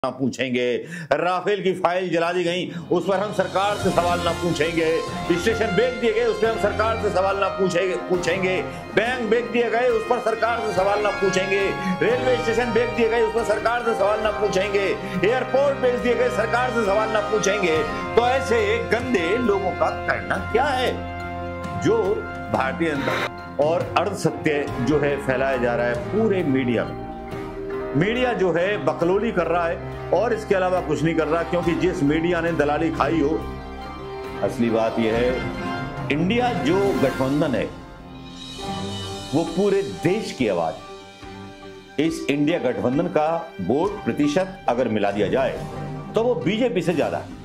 ना पूछेंगे। राफेल की फाइल जला दी गई, उस पर हम सरकार से सवाल ना पूछेंगे। स्टेशन बेच दिए गए, उस पर हम सरकार से सवाल ना पूछेंगे। बैंक बेच दिए गए, उस पर सरकार से सवाल ना पूछेंगे। रेलवे स्टेशन बेच दिए गए, उस पर सरकार से सवाल ना पूछेंगे। एयरपोर्ट बेच दिए गए, सरकार से सवाल ना पूछेंगे। तो ऐसे गंदे लोगों का करना क्या है जो भारतीय जनता और अर्ध सत्य जो है फैलाया जा रहा है पूरे मीडिया में। मीडिया जो है बकलोली कर रहा है और इसके अलावा कुछ नहीं कर रहा, क्योंकि जिस मीडिया ने दलाली खाई हो, असली बात यह है इंडिया जो गठबंधन है वो पूरे देश की आवाज है। इस इंडिया गठबंधन का वोट प्रतिशत अगर मिला दिया जाए तो वो बीजेपी से ज्यादा है।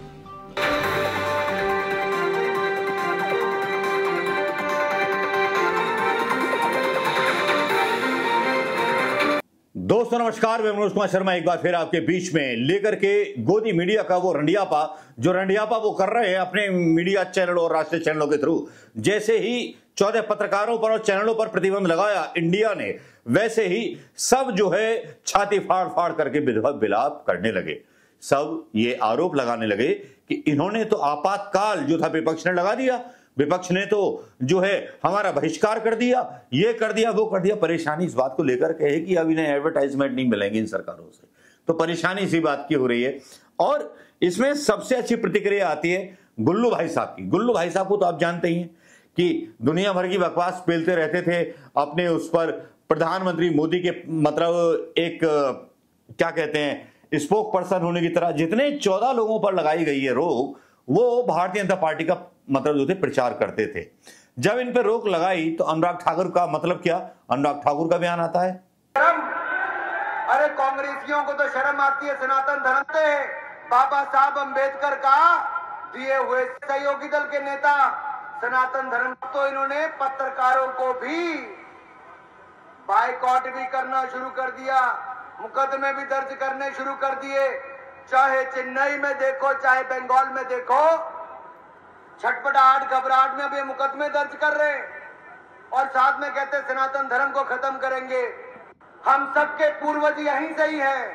दोस्तों नमस्कार, मैं मनोज कुमार शर्मा एक बार फिर आपके बीच में लेकर के गोदी मीडिया का वो रंडियापा वो कर रहे हैं अपने मीडिया चैनल और राष्ट्रीय चैनलों के थ्रू। जैसे ही 14 पत्रकारों पर और चैनलों पर प्रतिबंध लगाया इंडिया ने, वैसे ही सब जो है छाती फाड़ फाड़ करके विलाप करने लगे। सब ये आरोप लगाने लगे कि इन्होंने तो आपातकाल जो था विपक्ष ने लगा दिया, विपक्ष ने तो जो है हमारा बहिष्कार कर दिया, ये कर दिया, वो कर दिया। परेशानी इस बात को लेकर के है कि अब इन्हें एडवर्टाइजमेंट नहीं मिलेंगे इन सरकारों से, तो परेशानी इसी बात की हो रही है। और इसमें सबसे अच्छी प्रतिक्रिया आती है गुल्लू भाई साहब की। गुल्लू भाई साहब को तो आप जानते ही हैं कि दुनिया भर की बकवास पेलते रहते थे अपने उस पर प्रधानमंत्री मोदी के मतलब एक क्या कहते हैं स्पोक पर्सन होने की तरह। जितने 14 लोगों पर लगाई गई है रोक, वो भारतीय जनता पार्टी का मतलब जो थे प्रचार करते थे। जब इन पर रोक लगाई तो अनुराग ठाकुर का मतलब क्या, अनुराग ठाकुर का बयान आता है, अरे कांग्रेसियों को तो शर्म आती है सनातन धर्म से। बाबा साहब अंबेडकर का दिए हुए सहयोगी दल के नेता सनातन धर्म, तो इन्होंने पत्रकारों को भी बायकॉट भी करना शुरू कर दिया, मुकदमे भी दर्ज करने शुरू कर दिए। चाहे चेन्नई में देखो, चाहे बंगाल में देखो, छटपटाहट घबराहट में भी मुकदमे दर्ज कर रहे हैं और साथ में कहते सनातन धर्म को खत्म करेंगे। हम सबके पूर्वज यहीं से ही हैं।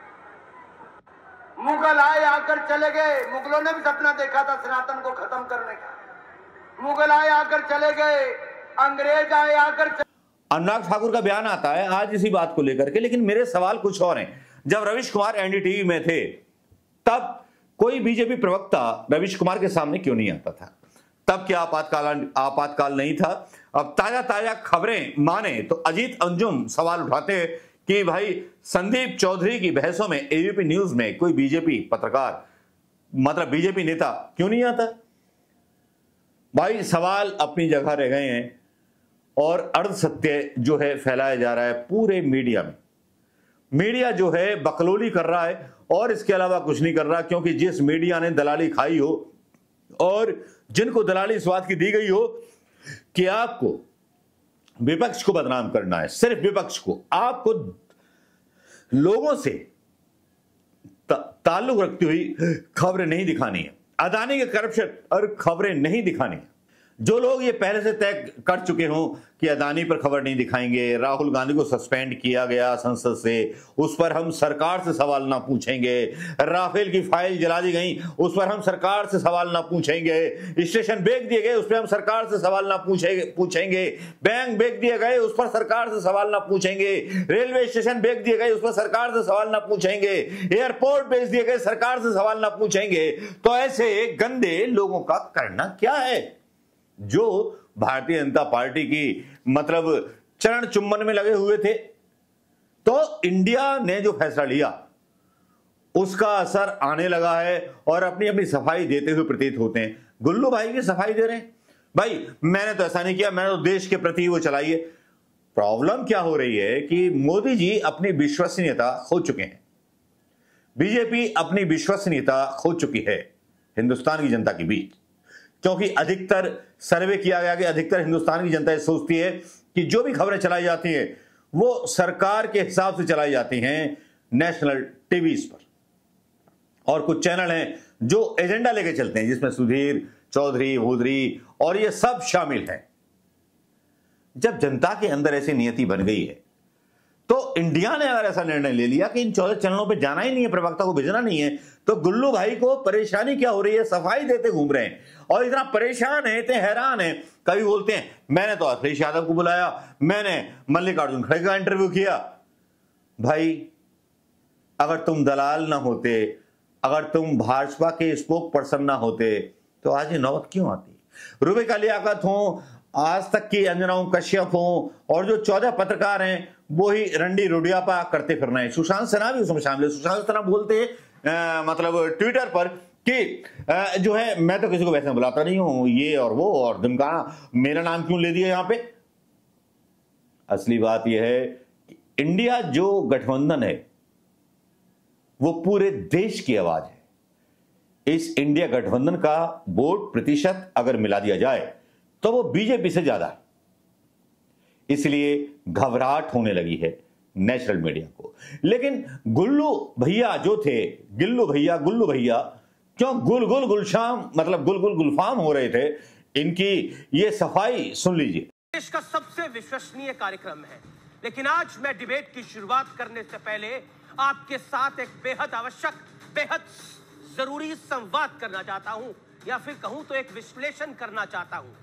मुगल आए आकर चले गए, मुगलों ने भी सपना देखा था सनातन को खत्म करने का। मुगल आए आकर चले गए, अंग्रेज आए आकर अनुराग ठाकुर का बयान आता है आज इसी बात को लेकर के। लेकिन मेरे सवाल कुछ और हैं। जब रविश कुमार एनडीटीवी में थे तब कोई बीजेपी प्रवक्ता रविश कुमार के सामने क्यों नहीं आता था? तब क्या आपातकाल नहीं था? अब ताजा खबरें माने तो अजीत अंजुम सवाल उठाते कि भाई संदीप चौधरी की बहसों में एबीपी न्यूज में कोई बीजेपी पत्रकार मतलब बीजेपी नेता क्यों नहीं आता? भाई सवाल अपनी जगह रह गए हैं और अर्ध सत्य जो है फैलाया जा रहा है पूरे मीडिया में। मीडिया जो है बकलोली कर रहा है और इसके अलावा कुछ नहीं कर रहा, क्योंकि जिस मीडिया ने दलाली खाई हो और जिनको दलाली इस बात की दी गई हो कि आपको विपक्ष को बदनाम करना है, सिर्फ विपक्ष को, आपको लोगों से ताल्लुक रखती हुई खबरें नहीं दिखानी है, अदानी के करप्शन और खबरें नहीं दिखानी है। जो लोग ये पहले से तय कर चुके हों कि अदानी पर खबर नहीं दिखाएंगे, राहुल गांधी को सस्पेंड किया गया संसद से, उस पर हम सरकार से सवाल ना पूछेंगे, राफेल की फाइल जला दी गई, उस पर हम सरकार से सवाल ना पूछेंगे, स्टेशन बेच दिए गए, उस पर हम सरकार से सवाल ना पूछेंगे, बैंक बेच दिए गए, उस पर सरकार से सवाल ना पूछेंगे, रेलवे स्टेशन बेच दिए गए, उस पर सरकार से सवाल ना पूछेंगे, एयरपोर्ट बेच दिए गए, सरकार से सवाल ना पूछेंगे। तो ऐसे गंदे लोगों का करना क्या है जो भारतीय जनता पार्टी की मतलब चरण चुंबन में लगे हुए थे? तो इंडिया ने जो फैसला लिया उसका असर आने लगा है और अपनी अपनी सफाई देते हुए प्रतीत होते हैं। गुल्लू भाई की सफाई दे रहे हैं, भाई मैंने तो ऐसा नहीं किया, मैंने तो देश के प्रति वो चलाई है। प्रॉब्लम क्या हो रही है कि मोदी जी अपनी विश्वसनीयता खो चुके हैं, बीजेपी अपनी विश्वसनीयता खो चुकी है हिंदुस्तान की जनता के बीच, क्योंकि अधिकतर सर्वे किया गया कि अधिकतर हिंदुस्तान की जनता सोचती है कि जो भी खबरें चलाई जाती हैं वो सरकार के हिसाब से चलाई जाती हैं नेशनल टीवीज पर। और कुछ चैनल हैं जो एजेंडा लेके चलते हैं, जिसमें सुधीर चौधरी, भूदरी और ये सब शामिल हैं। जब जनता के अंदर ऐसी नियति बन गई है तो इंडिया ने अगर ऐसा निर्णय ले लिया कि इन 14 चैनलों पे जाना ही नहीं है, प्रवक्ता को भेजना नहीं है, तो गुल्लू भाई को परेशानी क्या हो रही है? सफाई देते घूम रहे हैं और इतना परेशान है, इतने हैरान है। कभी बोलते हैं मैंने तो अखिलेश यादव को बुलाया, मैंने मल्लिकार्जुन खड़गे का इंटरव्यू किया। भाई अगर तुम दलाल ना होते, अगर तुम भाजपा के स्पोक पर्सन ना होते, तो आज ये नौबत क्यों आती? रुबिका लियाकत हो, आज तक की अंजना कश्यप हो, और जो 14 पत्रकार हैं वो ही रंडी रुडियापा करते फिरना है। सुशांत सिन्हा भी उसमें शामिल है। सुशांत सिन्हा बोलते मतलब ट्विटर पर कि जो है मैं तो किसी को वैसे बुलाता नहीं हूं, ये और वो और धमकाना, मेरा नाम क्यों ले दिया यहां पे? असली बात यह है कि इंडिया जो गठबंधन है वो पूरे देश की आवाज है। इस इंडिया गठबंधन का वोट प्रतिशत अगर मिला दिया जाए तो वो बीजेपी से ज्यादा है। इसलिए घबराहट होने लगी है नेशनल मीडिया को। लेकिन गुल्लू भैया जो थे, गुल्लू भैया क्यों गुल गुलशाम मतलब गुल गुलफाम हो रहे थे? इनकी ये सफाई सुन लीजिए। देश का सबसे विश्वसनीय कार्यक्रम है, लेकिन आज मैं डिबेट की शुरुआत करने से पहले आपके साथ एक बेहद आवश्यक, बेहद जरूरी संवाद करना चाहता हूं, या फिर कहूं तो एक विश्लेषण करना चाहता हूं।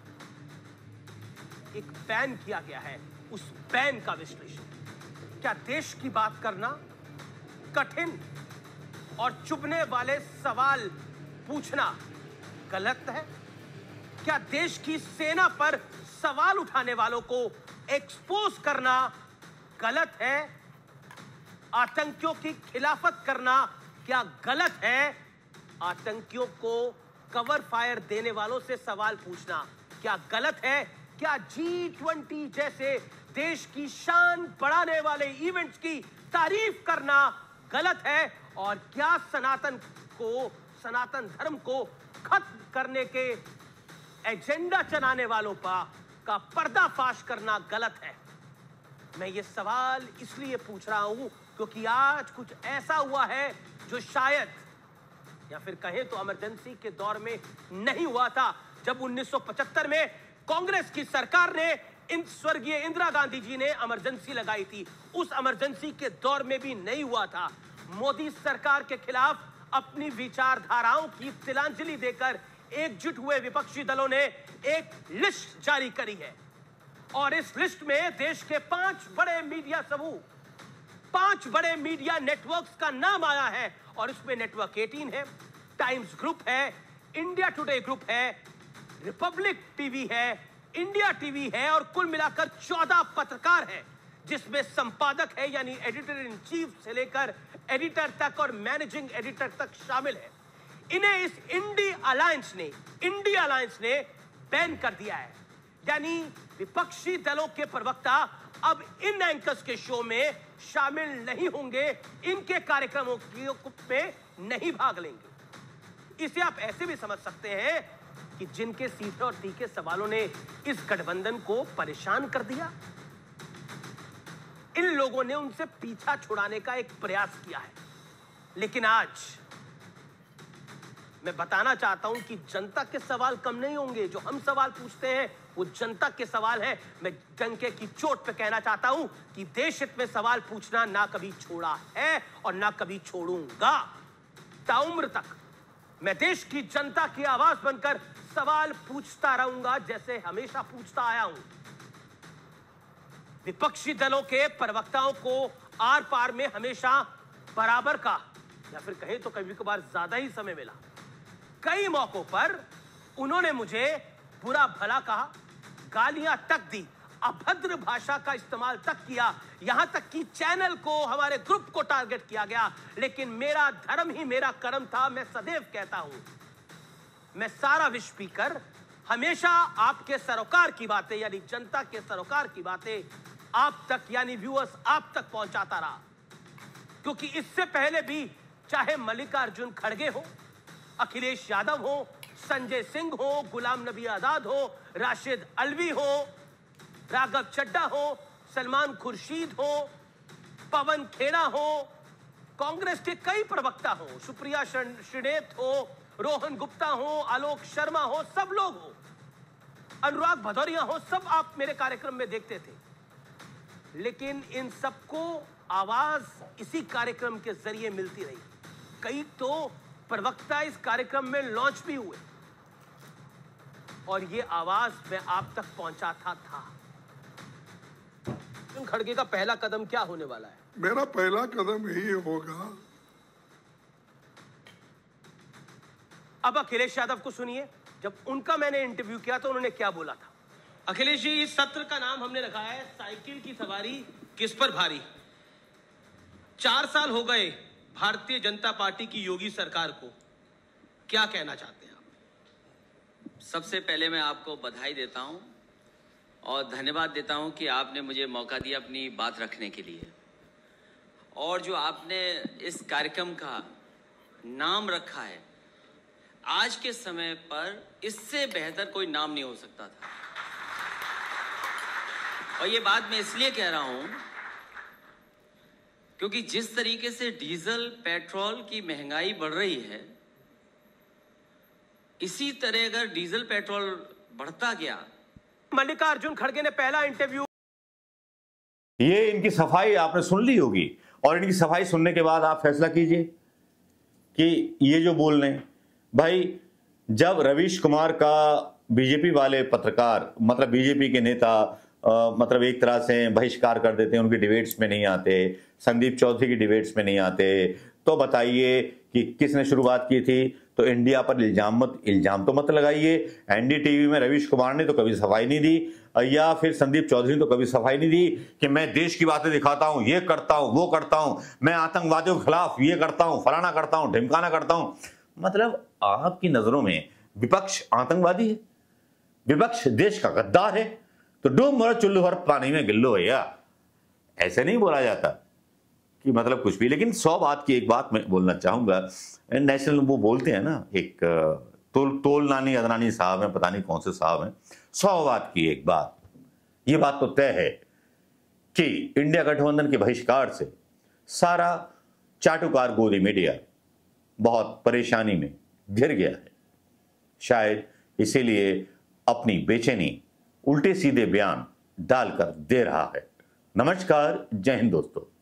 एक बैन किया गया है, उस बैन का विश्लेषण। क्या देश की बात करना कठिन और चुभने वाले सवाल पूछना गलत है? क्या देश की सेना पर सवाल उठाने वालों को एक्सपोज करना गलत है? आतंकियों की खिलाफत करना क्या गलत है? आतंकियों को कवर फायर देने वालों से सवाल पूछना क्या गलत है? क्या G20 जैसे देश की शान बढ़ाने वाले इवेंट्स की तारीफ करना गलत है? और क्या सनातन धर्म को खत्म करने के एजेंडा चलाने वालों का पर्दाफाश करना गलत है? मैं ये सवाल इसलिए पूछ रहा हूं क्योंकि आज कुछ ऐसा हुआ है जो शायद, या फिर कहें तो इमरजेंसी के दौर में नहीं हुआ था। जब 1975 में कांग्रेस की सरकार ने, स्वर्गीय इंदिरा गांधी जी ने इमरजेंसी लगाई थी, उस इमरजेंसी के दौर में भी नहीं हुआ था। मोदी सरकार के खिलाफ अपनी विचारधाराओं की तिलांजलि देकर एकजुट हुए विपक्षी दलों ने एक लिस्ट जारी करी है, और इस लिस्ट में देश के 5 बड़े मीडिया समूह, 5 बड़े मीडिया नेटवर्क्स का नाम आया है। और इसमें नेटवर्क 18 है, टाइम्स ग्रुप है, इंडिया टुडे ग्रुप है, रिपब्लिक टीवी है, इंडिया टीवी है, और कुल मिलाकर 14 पत्रकार हैं, जिसमें संपादक है यानी एडिटर इन चीफ से लेकर एडिटर तक और मैनेजिंग एडिटर तक शामिल है। इन्हें इस इंडिया अलायंस ने बैन कर दिया है, यानी विपक्षी दलों के प्रवक्ता अब इन एंकर्स के शो में शामिल नहीं होंगे, इनके कार्यक्रमों में नहीं भाग लेंगे। इसे आप ऐसे भी समझ सकते हैं कि जिनके सीधे और तीखे सवालों ने इस गठबंधन को परेशान कर दिया, इन लोगों ने उनसे पीछा छुड़ाने का एक प्रयास किया है। लेकिन आज मैं बताना चाहता हूं कि जनता के सवाल कम नहीं होंगे। जो हम सवाल पूछते हैं वो जनता के सवाल है। मैं डंके की चोट पे कहना चाहता हूं कि देश हित में सवाल पूछना ना कभी छोड़ा है और ना कभी छोड़ूंगा। ताउम्र तक मैं देश की जनता की आवाज बनकर सवाल पूछता रहूंगा, जैसे हमेशा पूछता आया हूं। विपक्षी दलों के प्रवक्ताओं को आर पार में हमेशा बराबर का, या फिर कहें तो कभी कभार ज्यादा ही समय मिला। कई मौकों पर उन्होंने मुझे बुरा भला कहा, गालियां तक दी, अभद्र भाषा का इस्तेमाल तक किया, यहां तक कि चैनल को, हमारे ग्रुप को टारगेट किया गया। लेकिन मेरा धर्म ही मेरा कर्म था। मैं सदैव कहता हूं, मैं सारा विश्व पीकर हमेशा आपके सरोकार की बातें, यानी जनता के सरोकार की बातें आप तक, यानी व्यूअर्स आप तक पहुंचाता रहा। क्योंकि इससे पहले भी चाहे मल्लिकार्जुन खड़गे हो, अखिलेश यादव हो, संजय सिंह हो, गुलाम नबी आजाद हो, राशिद अल्वी हो, राघव चड्ढा हो, सलमान खुर्शीद हो, पवन खेड़ा हो, कांग्रेस के कई प्रवक्ता हो, सुप्रिया श्रीनेत हो, रोहन गुप्ता हो, आलोक शर्मा हो, सब लोग हो, अनुराग भदौरिया हो, सब आप मेरे कार्यक्रम में देखते थे। लेकिन इन सबको आवाज इसी कार्यक्रम के जरिए मिलती रही। कई तो प्रवक्ता इस कार्यक्रम में लॉन्च भी हुए और ये आवाज मैं आप तक पहुंचाता था। खड़गे का पहला कदम क्या होने वाला है? मेरा पहला कदम यही होगा। अब अखिलेश यादव को सुनिए, जब उनका मैंने इंटरव्यू किया तो उन्होंने क्या बोला था। अखिलेश जी, इस सत्र का नाम हमने रखा है साइकिल की सवारी किस पर भारी। 4 साल हो गए भारतीय जनता पार्टी की योगी सरकार को, क्या कहना चाहते हैं आप? सबसे पहले मैं आपको बधाई देता हूं और धन्यवाद देता हूं कि आपने मुझे मौका दिया अपनी बात रखने के लिए। और जो आपने इस कार्यक्रम का नाम रखा है, आज के समय पर इससे बेहतर कोई नाम नहीं हो सकता था। और ये बात मैं इसलिए कह रहा हूं क्योंकि जिस तरीके से डीजल पेट्रोल की महंगाई बढ़ रही है, इसी तरह अगर डीजल पेट्रोल बढ़ता गया। मल्लिकार्जुन खड़गे ने पहला इंटरव्यू, ये इनकी सफाई आपने सुन ली होगी और इनकी सफाई सुनने के बाद आप फैसला कीजिए कि ये जो बोल रहे हैं। भाई, जब रवीश कुमार का बीजेपी वाले पत्रकार, मतलब बीजेपी के नेता, मतलब एक तरह से बहिष्कार कर देते हैं, उनकी डिबेट्स में नहीं आते, संदीप चौधरी की डिबेट्स में नहीं आते, तो बताइए कि किसने शुरुआत की थी। तो इंडिया पर इल्जाम तो मत लगाइए। एनडीटीवी में रवीश कुमार ने तो कभी सफाई नहीं दी, या फिर संदीप चौधरी ने तो कभी सफाई नहीं दी कि मैं देश की बातें दिखाता हूं, ये करता हूं, वो करता हूं, मैं आतंकवादियों के खिलाफ ये करता हूं, फलाना करता हूं, ढिमकाना करता हूं। मतलब आपकी नजरों में विपक्ष आतंकवादी है, विपक्ष देश का गद्दार है, तो डूब मरो चुल्लू भर पानी में गिल्लो भैया, ऐसे नहीं बोला जाता कि मतलब कुछ भी। लेकिन 100 बात की एक बात मैं बोलना चाहूंगा। नेशनल वो बोलते हैं ना, एक तोल नानी अदनानी साहब हैं, पता नहीं कौन से साहब हैं, 100 बात की एक बात, ये बात तो तय है कि इंडिया गठबंधन के बहिष्कार से सारा चाटुकार गोदी मीडिया बहुत परेशानी में घिर गया है। शायद इसीलिए अपनी बेचैनी उल्टे सीधे बयान डालकर दे रहा है। नमस्कार, जय हिंद दोस्तों।